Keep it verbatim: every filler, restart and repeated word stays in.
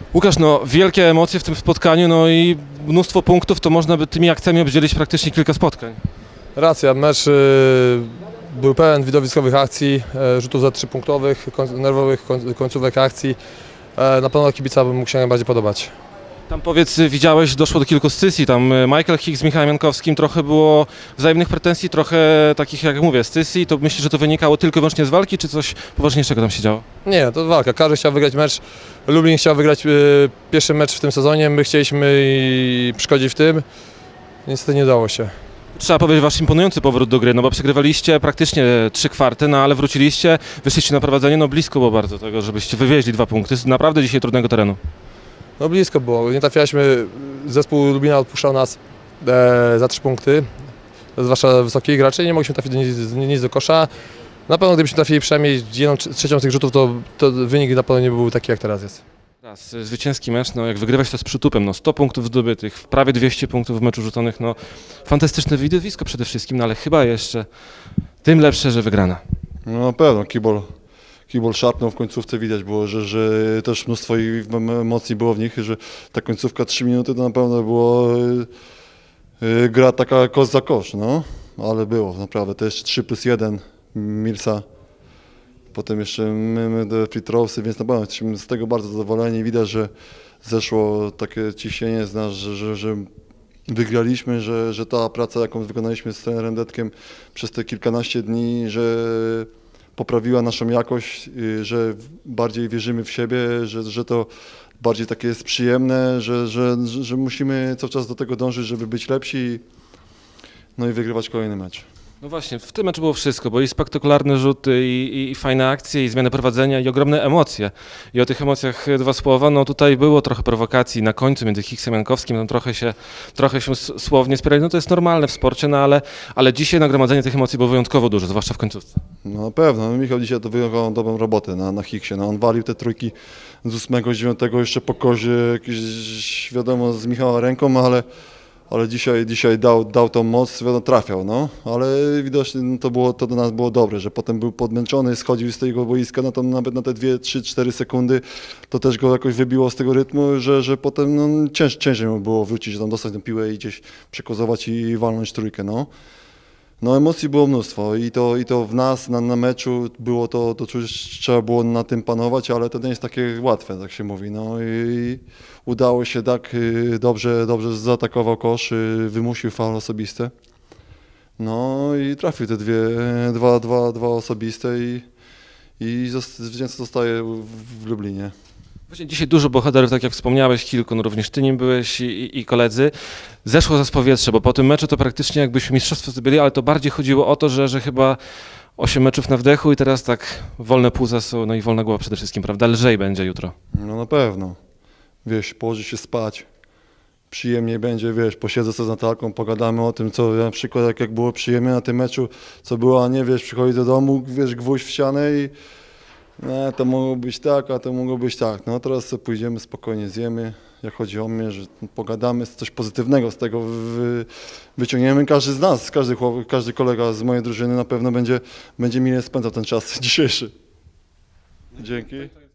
Łukasz, no wielkie emocje w tym spotkaniu, no i mnóstwo punktów, to można by tymi akcjami obdzielić praktycznie kilka spotkań. Racja, mecz y, był pełen widowiskowych akcji, y, rzutów za trzypunktowych, koń, nerwowych koń, końcówek akcji. Y, na pewno kibica by mógł się najbardziej podobać. Tam powiedz, widziałeś, doszło do kilku scysji, tam Michael Hicks z Michałem Jankowskim, trochę było wzajemnych pretensji, trochę takich, jak mówię, scysji. To myślisz, że to wynikało tylko i wyłącznie z walki, czy coś poważniejszego tam się działo? Nie, to walka, każdy chciał wygrać mecz. Lublin chciał wygrać y, pierwszy mecz w tym sezonie, my chcieliśmy i przeszkodzić w tym. Niestety nie udało się. Trzeba powiedzieć, wasz imponujący powrót do gry, no bo przegrywaliście praktycznie trzy kwarty, no ale wróciliście, wyszliście na prowadzenie, no blisko było bardzo tego, żebyście wywieźli dwa punkty z naprawdę dzisiaj trudnego terenu. No blisko było, nie trafialiśmy, zespół Lublina odpuszczał nas e, za trzy punkty, zwłaszcza wysokich graczy, nie mogliśmy trafić nic, nic do kosza. Na pewno gdybyśmy trafili przynajmniej jedną trzecią z tych rzutów, to, to wynik na pewno nie był taki jak teraz jest. Raz, zwycięski mecz, no jak wygrywać to z przytupem, no sto punktów zdobytych, prawie dwieście punktów w meczu rzuconych, no fantastyczne widowisko przede wszystkim, no ale chyba jeszcze tym lepsze, że wygrana. No na pewno, kibol. Kibol szarpnął w końcówce, widać było, że, że też mnóstwo emocji było w nich, że ta końcówka trzy minuty to na pewno było yy, yy, gra taka kosz za kosz, no, ale było naprawdę, to jeszcze trzy plus jeden Milsa, potem jeszcze my, my free throwsy, więc na pewno jesteśmy z tego bardzo zadowoleni, widać, że zeszło takie ciśnienie z nas, że, że, że wygraliśmy, że, że ta praca, jaką wykonaliśmy z trenerem Detkiem przez te kilkanaście dni, że poprawiła naszą jakość, że bardziej wierzymy w siebie, że, że to bardziej takie jest przyjemne, że, że, że musimy cały czas do tego dążyć, żeby być lepsi, no i wygrywać kolejny mecz. No właśnie, w tym meczu było wszystko, bo i spektakularne rzuty, i, i, i fajne akcje, i zmiany prowadzenia, i ogromne emocje. I o tych emocjach dwa słowa, no tutaj było trochę prowokacji na końcu między Hicksem i Jankowskim, tam trochę się, trochę się słownie spierali, no to jest normalne w sporcie, no ale, ale dzisiaj nagromadzenie tych emocji było wyjątkowo duże, zwłaszcza w końcówce. No na pewno, Michał dzisiaj to wyjął dobrą robotę na, na Hicksie, no on walił te trójki z ósmego, z dziewiątego jeszcze po kozie, jakieś wiadomo z Michała ręką, ale ale dzisiaj, dzisiaj dał, dał tą moc, wiadomo, trafiał, no, ale widocznie no, to, było, to do nas było dobre, że potem był podmęczony, schodził z tego boiska, no to nawet na te dwie, trzy, cztery sekundy, to też go jakoś wybiło z tego rytmu, że, że potem no, cięż, ciężej mu było wrócić, tam dostać tę piłę i gdzieś przekozować i walnąć trójkę, no. No emocji było mnóstwo i to, i to w nas na, na meczu było to, to czuć, trzeba było na tym panować, ale to nie jest takie łatwe, tak się mówi. No i udało się tak, dobrze, dobrze zaatakował kosz, wymusił faul osobisty. No i trafił te dwie, dwa, dwa, dwa osobiste i, i zwycięzca zostaje w, w Lublinie. Właśnie dzisiaj dużo bohaterów, tak jak wspomniałeś, kilku, no również ty nim byłeś i, i, i koledzy. Zeszło za z powietrza, bo po tym meczu to praktycznie jakbyśmy mistrzostwo zdobyli, ale to bardziej chodziło o to, że, że chyba osiem meczów na wdechu i teraz tak wolne płuca są, no i wolna głowa przede wszystkim, prawda? Lżej będzie jutro. No na pewno. Wiesz, położy się spać, przyjemniej będzie, wiesz, posiedzę sobie z Natalką, pogadamy o tym, co na przykład jak, jak było przyjemnie na tym meczu, co było, a nie, wiesz, przychodzi do domu, wiesz, gwóźdź w ścianę i no, to mogło być tak, a to mogło być tak. No teraz sobie pójdziemy, spokojnie zjemy, jak chodzi o mnie, że pogadamy, coś pozytywnego z tego wy, wyciągniemy. Każdy z nas, każdy, każdy kolega z mojej drużyny na pewno będzie, będzie mile spędzał ten czas dzisiejszy. Dzięki.